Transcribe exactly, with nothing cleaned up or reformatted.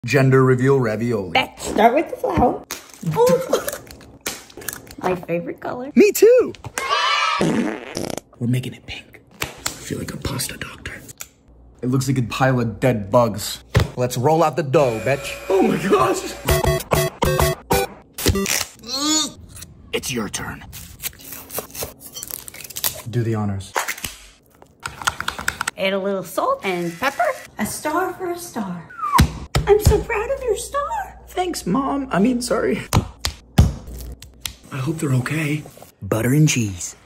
Gender reveal ravioli. Let's start with the flour. Oh. My favorite color. Me too. We're making it pink. I feel like a pasta doctor. It looks like a pile of dead bugs. Let's roll out the dough, bitch. Oh my gosh. It's your turn. Do the honors. Add a little salt and pepper. A star for a star. I'm so proud of your star. Thanks, Mom. I mean, sorry. I hope they're okay. Butter and cheese.